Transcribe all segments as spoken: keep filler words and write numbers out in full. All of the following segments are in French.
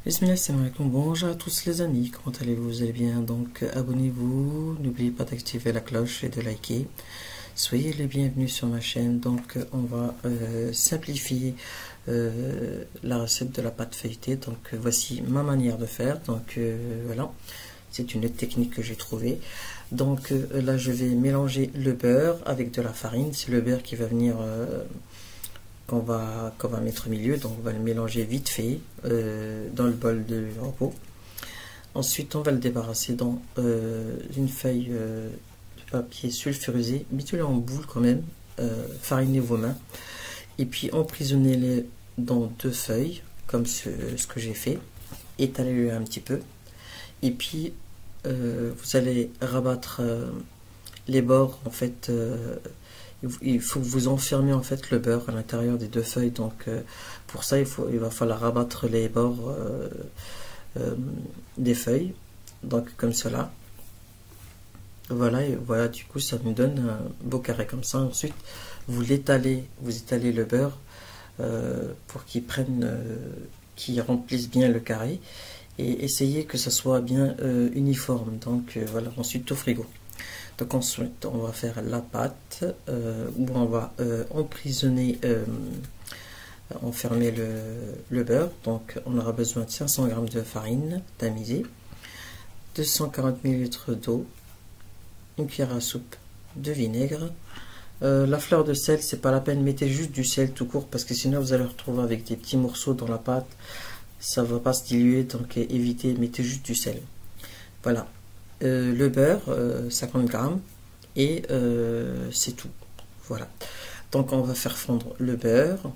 Bismillah, salam alaikum. Bonjour à tous les amis, comment allez-vous? Vous allez bien? Donc abonnez-vous, n'oubliez pas d'activer la cloche et de liker. Soyez les bienvenus sur ma chaîne. Donc on va euh, simplifier euh, la recette de la pâte feuilletée. Donc voici ma manière de faire. Donc euh, voilà, c'est une technique que j'ai trouvée. Donc euh, là je vais mélanger le beurre avec de la farine. C'est le beurre qui va venir euh, qu'on va, qu'on va mettre au milieu. Donc on va le mélanger vite fait euh, dans le bol de repos. Ensuite on va le débarrasser dans euh, une feuille euh, de papier sulfurisé, mettez-le en boule quand même, euh, farinez vos mains et puis emprisonnez-les dans deux feuilles comme ce, ce que j'ai fait, étalez-le un petit peu et puis euh, vous allez rabattre euh, les bords en fait. euh, Il faut que vous enfermiez en fait le beurre à l'intérieur des deux feuilles. Donc euh, pour ça il, faut, il va falloir rabattre les bords euh, euh, des feuilles. Donc comme cela. Voilà, et voilà, du coup ça nous donne un beau carré comme ça. Ensuite vous l'étalez, vous étalez le beurre euh, pour qu'il prenne, euh, qu'il remplisse bien le carré. Et essayez que ça soit bien euh, uniforme. Donc euh, voilà, ensuite au frigo. Donc ensuite on va faire la pâte euh, où on va euh, emprisonner, euh, enfermer le, le beurre. Donc on aura besoin de cinq cents grammes de farine tamisée, deux cent quarante millilitres d'eau, une cuillère à soupe de vinaigre. Euh, la fleur de sel, c'est pas la peine, mettez juste du sel tout court parce que sinon vous allez retrouver avec des petits morceaux dans la pâte, ça va pas se diluer, donc évitez, mettez juste du sel. Voilà. Euh, le beurre, euh, cinquante grammes, et euh, c'est tout. Voilà. Donc on va faire fondre le beurre,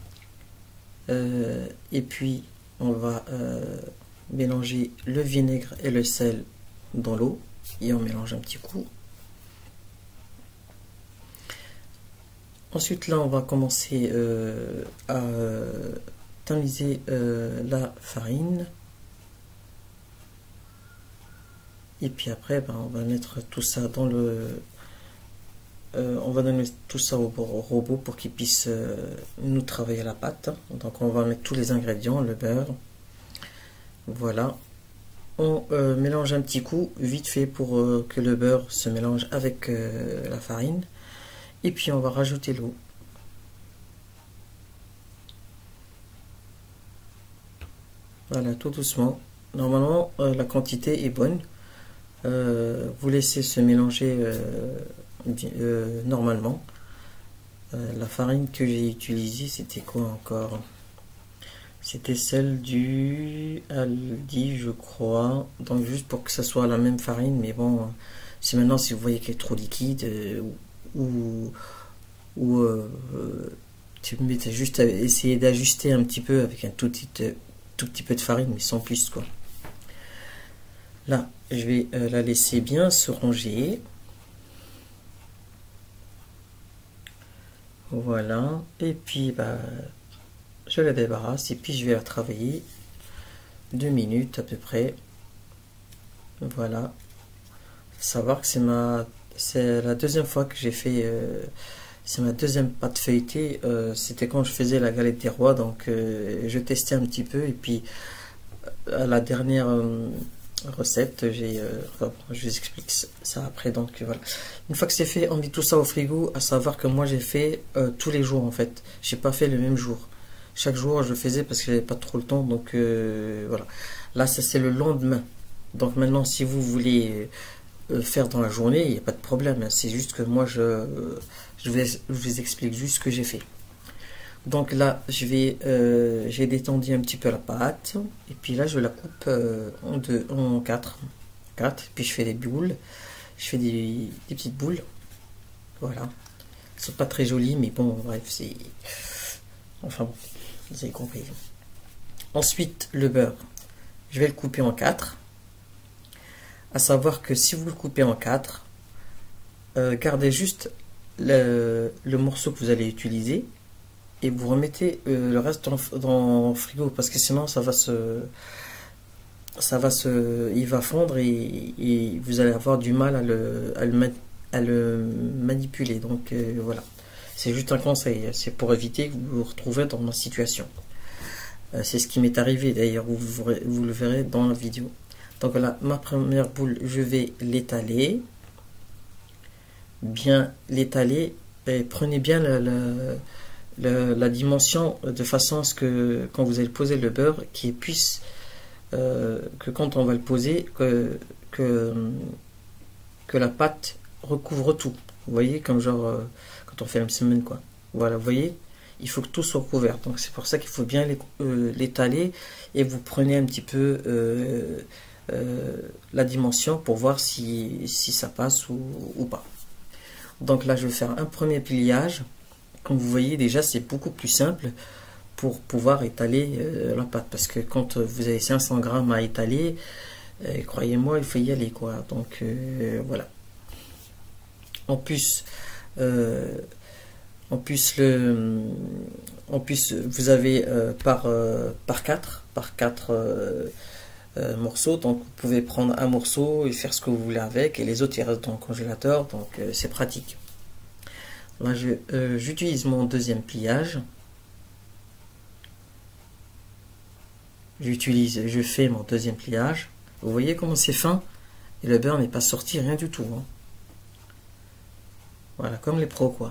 euh, et puis on va euh, mélanger le vinaigre et le sel dans l'eau, et on mélange un petit coup. Ensuite là on va commencer euh, à tamiser euh, la farine. Et puis après, ben, on va mettre tout ça dans le... Euh, on va donner tout ça au, au robot pour qu'il puisse euh, nous travailler la pâte. Donc on va mettre tous les ingrédients, le beurre. Voilà. On euh, mélange un petit coup, vite fait, pour euh, que le beurre se mélange avec euh, la farine. Et puis on va rajouter l'eau. Voilà, tout doucement. Normalement, euh, la quantité est bonne. Euh, vous laissez se mélanger euh, euh, normalement. Euh, la farine que j'ai utilisée, c'était quoi encore? C'était celle du Aldi, je crois. Donc juste pour que ça soit la même farine, mais bon, si maintenant si vous voyez qu'elle est trop liquide euh, ou ou euh, tu mettez juste à essayer d'ajuster un petit peu avec un tout petit tout petit peu de farine, mais sans plus quoi. Là, je vais euh, la laisser bien se ranger. Voilà. Et puis, bah, je la débarrasse et puis je vais la travailler deux minutes à peu près. Voilà. Faut savoir que c'est ma, c'est la deuxième fois que j'ai fait, euh, c'est ma deuxième pâte feuilletée. Euh, C'était quand je faisais la galette des rois, donc euh, je testais un petit peu et puis à la dernière euh, recette, j'ai euh, enfin, je vous explique ça après. Donc voilà, une fois que c'est fait, on met tout ça au frigo. À savoir que moi j'ai fait euh, tous les jours en fait, j'ai pas fait le même jour. Chaque jour je faisais parce que j'avais pas trop le temps. Donc euh, voilà, là ça c'est le lendemain. Donc maintenant si vous voulez euh, faire dans la journée, il n'y a pas de problème, hein. C'est juste que moi je euh, je, vais, je vous explique juste ce que j'ai fait. Donc là, je vais, euh, j'ai détendu un petit peu la pâte, et puis là, je la coupe euh, en deux, en quatre, quatre, puis je fais des boules, je fais des, des petites boules, voilà. Elles sont pas très jolies, mais bon, bref, c'est, enfin bon, vous avez compris. Ensuite, le beurre, je vais le couper en quatre. À savoir que si vous le coupez en quatre, euh, gardez juste le, le morceau que vous allez utiliser. Et vous remettez euh, le reste dans, dans le frigo parce que sinon ça va se ça va se il va fondre et, et vous allez avoir du mal à le, à le, à le manipuler. Donc euh, voilà, c'est juste un conseil, c'est pour éviter que vous vous retrouvez dans ma situation. Euh, c'est ce qui m'est arrivé d'ailleurs, vous, vous, vous le verrez dans la vidéo. Donc là, ma première boule, je vais l'étaler. Bien l'étaler. Et prenez bien la, la, la, la dimension de façon à ce que quand vous allez poser le beurre, qu'il puisse, euh, que quand on va le poser, que, que, que la pâte recouvre tout. Vous voyez, comme genre euh, quand on fait la semaine, quoi. Voilà, vous voyez, il faut que tout soit couvert. Donc c'est pour ça qu'il faut bien l'étaler euh, et vous prenez un petit peu euh, euh, la dimension pour voir si, si ça passe ou, ou pas. Donc là, je vais faire un premier pliage. Comme vous voyez, déjà, c'est beaucoup plus simple pour pouvoir étaler euh, la pâte. Parce que quand vous avez cinq cents grammes à étaler, euh, croyez-moi, il faut y aller, quoi. Donc, euh, voilà. En plus, euh, en plus, le, en plus, vous avez euh, par, euh, par quatre, par quatre euh, Euh, morceaux, donc vous pouvez prendre un morceau et faire ce que vous voulez avec, et les autres ils restent dans le congélateur, donc euh, c'est pratique. Là je euh, j'utilise mon deuxième pliage, j'utilise je fais mon deuxième pliage. Vous voyez comment c'est fin et le beurre n'est pas sorti, rien du tout, hein. Voilà, comme les pros, quoi.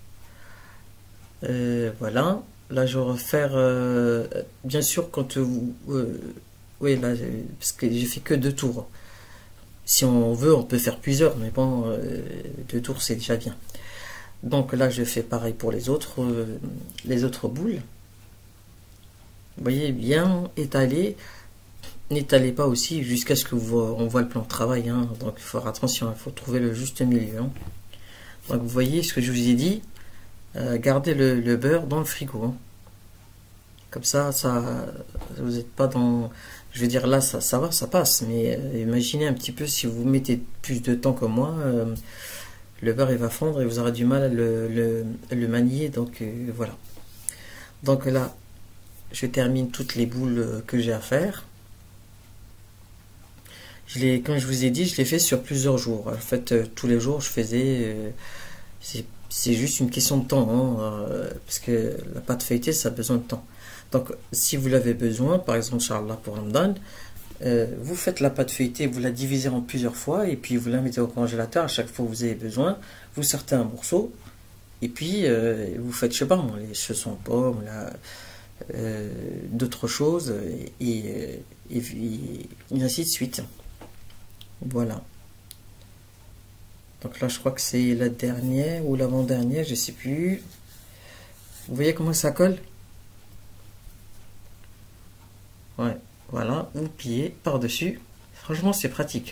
Euh, voilà, là je vais refaire euh, bien sûr quand vous euh, oui, là, parce que j'ai fait que deux tours. Si on veut, on peut faire plusieurs, mais bon, euh, deux tours, c'est déjà bien. Donc là, je fais pareil pour les autres, euh, les autres boules. Vous voyez, bien étaler. N'étalez pas aussi jusqu'à ce que vous, on voit le plan de travail, hein. Donc il faut faire attention, il faut trouver le juste milieu, hein. Donc vous voyez ce que je vous ai dit, euh, gardez le, le beurre dans le frigo, hein. Comme ça, ça, vous n'êtes pas dans... Je veux dire, là, ça, ça va, ça passe. Mais euh, imaginez un petit peu si vous mettez plus de temps que moi, euh, le beurre, il va fondre et vous aurez du mal à le, le, le manier. Donc, euh, voilà. Donc là, je termine toutes les boules que j'ai à faire. Je les, comme je vous ai dit, je l'ai fait sur plusieurs jours. En fait, euh, tous les jours, je faisais... Euh, c'est juste une question de temps, hein, euh, parce que la pâte feuilletée, ça a besoin de temps. Donc, si vous l'avez besoin, par exemple, Inch'Allah pour Ramadan, euh, vous faites la pâte feuilletée, vous la divisez en plusieurs fois, et puis vous la mettez au congélateur à chaque fois que vous avez besoin. Vous sortez un morceau, et puis euh, vous faites, je sais pas moi, les chaussons pommes, euh, d'autres choses, et, et, et, et ainsi de suite. Voilà. Donc là, je crois que c'est la dernière ou l'avant-dernière, je sais plus. Vous voyez comment ça colle? Ouais, voilà, vous pliez par-dessus. Franchement, c'est pratique.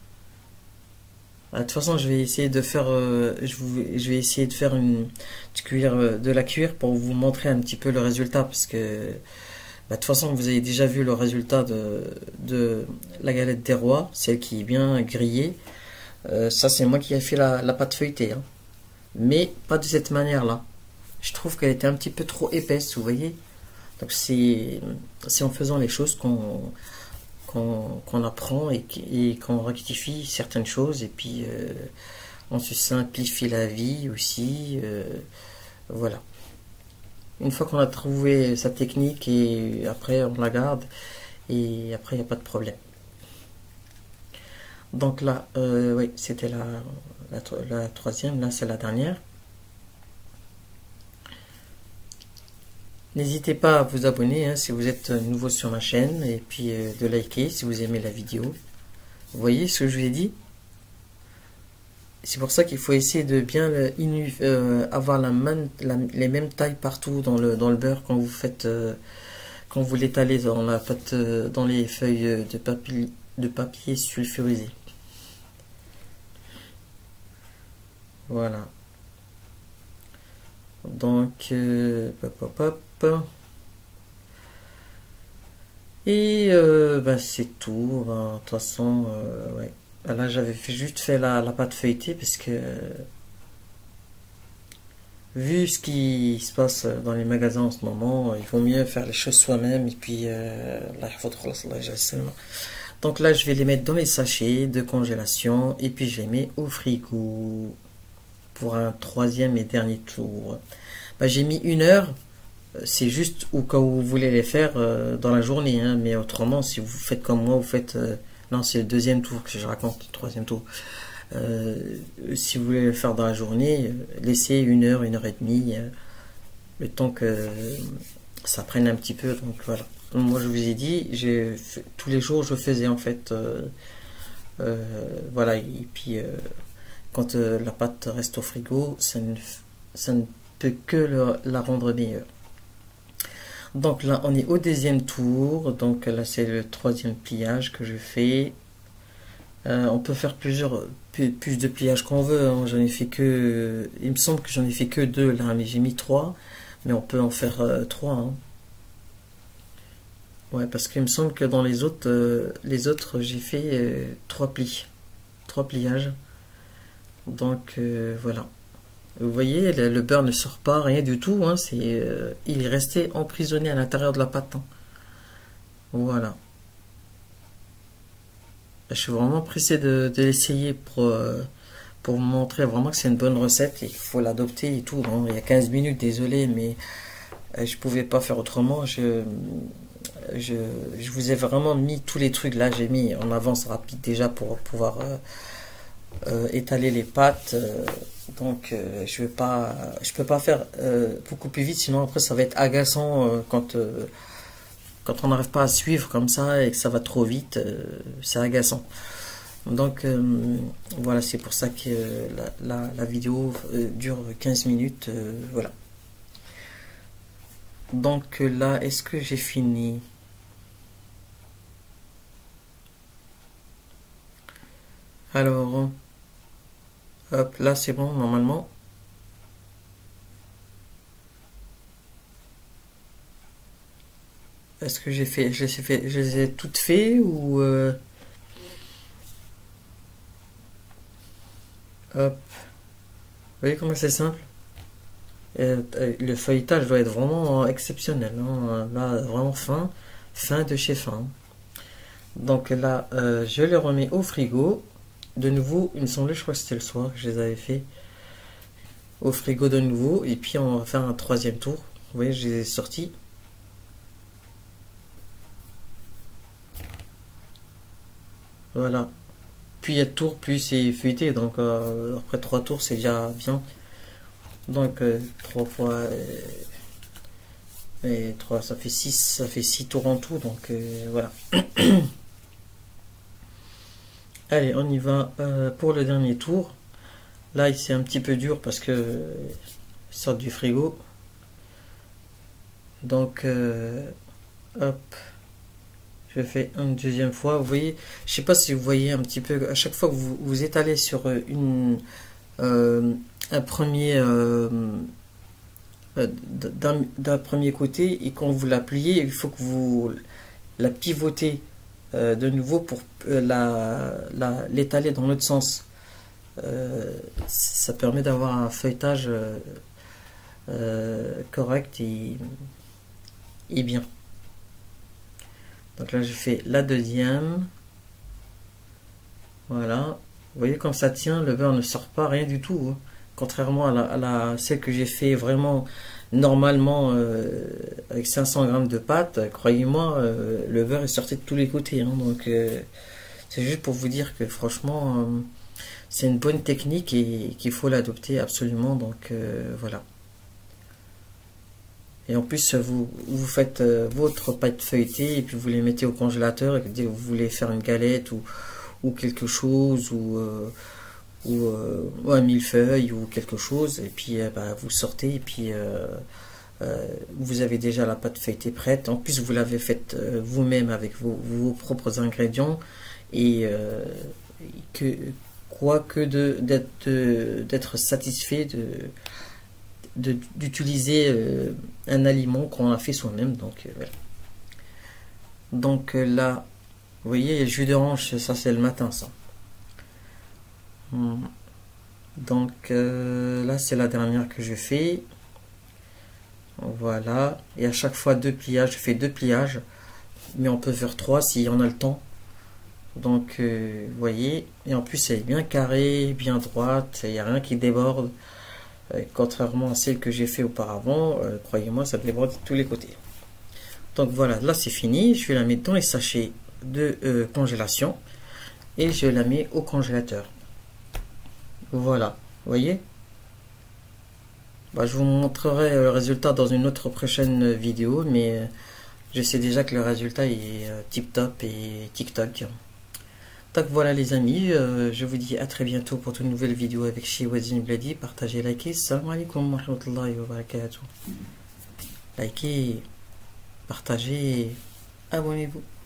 De toute façon, je vais essayer de faire, euh, je, vous, je vais essayer de faire une, de cuire, euh, de la cuire pour vous montrer un petit peu le résultat, parce que bah, de toute façon, vous avez déjà vu le résultat de, de la galette des rois, celle qui est bien grillée. Euh, ça, c'est moi qui ai fait la, la pâte feuilletée, hein. Mais pas de cette manière-là. Je trouve qu'elle était un petit peu trop épaisse, vous voyez. Donc c'est en faisant les choses qu'on qu'on qu'on apprend et, et qu'on rectifie certaines choses, et puis euh, on se simplifie la vie aussi, euh, voilà. Une fois qu'on a trouvé sa technique, et après on la garde, et après il n'y a pas de problème. Donc là, euh, oui, c'était la, la, la troisième, là c'est la dernière. N'hésitez pas à vous abonner, hein, si vous êtes nouveau sur ma chaîne, et puis euh, de liker si vous aimez la vidéo. Vous voyez ce que je vous ai dit? C'est pour ça qu'il faut essayer de bien euh, avoir la même, la, les mêmes tailles partout dans le, dans le beurre quand vous faites, euh, quand vous l'étalez dans la pâte, euh, dans les feuilles de papier, de papier sulfurisé. Voilà. Donc, euh, hop, hop, hop. Et euh, bah, c'est tout. De toute façon, euh, ouais. Là, j'avais fait, juste fait la, la pâte feuilletée parce que euh, vu ce qui se passe dans les magasins en ce moment, il vaut mieux faire les choses soi-même. Et puis, euh, donc là, je vais les mettre dans les sachets de congélation, et puis je les mets au frigo pour un troisième et dernier tour. Bah, j'ai mis une heure C'est juste au cas où vous voulez les faire euh, dans la journée, hein, mais autrement, si vous faites comme moi, vous faites... Euh, non, c'est le deuxième tour que je raconte, le troisième tour. Euh, si vous voulez le faire dans la journée, laissez une heure, une heure et demie, euh, le temps que ça prenne un petit peu. Donc voilà. Donc, moi, je vous ai dit, j'ai fait, tous les jours, je faisais en fait... Euh, euh, voilà, et puis... Euh, quand euh, la pâte reste au frigo, ça ne, ça ne peut que le, la rendre meilleure. Donc là, on est au deuxième tour. Donc là, c'est le troisième pliage que je fais. Euh, on peut faire plusieurs plus, plus de pliages qu'on veut. Hein. J'en ai fait que, il me semble que j'en ai fait que deux là, mais j'ai mis trois. Mais on peut en faire euh, trois. Hein. Ouais, parce qu'il me semble que dans les autres, euh, les autres, j'ai fait euh, trois plis, trois pliages. Donc euh, voilà. Vous voyez, le, le beurre ne sort pas, rien du tout. Hein, c'est, euh, il est resté emprisonné à l'intérieur de la pâte. Hein. Voilà. Je suis vraiment pressé de, de l'essayer pour, euh, pour vous montrer vraiment que c'est une bonne recette. Il faut l'adopter et tout. Hein. Il y a quinze minutes, désolé, mais euh, je pouvais pas faire autrement. Je, je, je vous ai vraiment mis tous les trucs là. J'ai mis en avance rapide déjà pour pouvoir... Euh, Euh, étaler les pâtes, euh, donc euh, je vais pas, je peux pas faire euh, beaucoup plus vite, sinon après ça va être agaçant euh, quand euh, quand on n'arrive pas à suivre comme ça et que ça va trop vite, euh, c'est agaçant. Donc euh, voilà, c'est pour ça que la, la, la vidéo euh, dure quinze minutes, euh, voilà. Donc là, est-ce que j'ai fini? Alors, hop, là c'est bon normalement. Est-ce que j'ai fait, je les ai fait, je les ai toutes faites ou euh, hop, vous voyez comment c'est simple. Euh, le feuilletage doit être vraiment exceptionnel, hein. Là vraiment fin, fin de chez fin. Donc là, euh, je les remets au frigo. De nouveau, il me semblait, je crois que c'était le soir que je les avais fait au frigo de nouveau. Et puis on va faire un troisième tour. Vous voyez, je les ai sortis. Voilà. Puis il y a de tours, plus c'est feuilleté. Donc euh, après trois tours, c'est déjà bien. Donc euh, trois fois euh, et trois, ça fait six, ça fait six tours en tout. Donc euh, voilà. Allez, on y va euh, pour le dernier tour. Là, c'est un petit peu dur parce que euh, ils sortent du frigo. Donc, euh, hop, je fais une deuxième fois. Vous voyez, je sais pas si vous voyez un petit peu, à chaque fois que vous vous étalez sur une, euh, un premier, euh, d'un d'un premier côté, et quand vous la pliez, il faut que vous la pivotez euh, de nouveau pour euh, la, la, l'étaler dans l'autre sens. Euh, ça permet d'avoir un feuilletage euh, euh, correct et, et bien. Donc là, je fais la deuxième. Voilà. Vous voyez comme ça tient, le beurre ne sort pas, rien du tout. Hein. Contrairement à, la, à la, celle que j'ai fait vraiment normalement euh, avec cinq cents grammes de pâte, croyez-moi, euh, le beurre est sorti de tous les côtés. Hein. Donc euh, c'est juste pour vous dire que franchement, euh, c'est une bonne technique et qu'il faut l'adopter absolument. Donc euh, voilà. Et en plus, vous, vous faites euh, votre pâte feuilletée et puis vous les mettez au congélateur. Et dès que vous voulez faire une galette ou, ou quelque chose, ou, euh, ou, euh, ou un millefeuille ou quelque chose, et puis euh, bah, vous sortez et puis euh, euh, vous avez déjà la pâte feuilletée prête. En plus, vous l'avez faite euh, vous-même avec vos, vos propres ingrédients. Et euh, que, quoi que d'être satisfait de d'utiliser euh, un aliment qu'on a fait soi-même. Donc euh, voilà. Donc euh, là, vous voyez, le jus d'orange, ça c'est le matin, ça. Hum. Donc euh, là, c'est la dernière que je fais. Voilà. Et à chaque fois deux pliages, je fais deux pliages, mais on peut faire trois si on a le temps. Donc euh, vous voyez, et en plus elle est bien carrée, bien droite, il n'y a rien qui déborde. Euh, contrairement à celle que j'ai fait auparavant, euh, croyez-moi, ça déborde de tous les côtés. Donc voilà, là c'est fini. Je vais la mettre dans les sachets de euh, congélation et je la mets au congélateur. Voilà, vous voyez. Bah, je vous montrerai le résultat dans une autre prochaine vidéo, mais euh, je sais déjà que le résultat est euh, tip top et TikTok. Donc voilà les amis, euh, je vous dis à très bientôt pour une nouvelle vidéo avec Shiwazin Bladi. Partagez, likez, salam alaikum wa rahmatullahi wa barakatuh. Likez, partagez, abonnez-vous.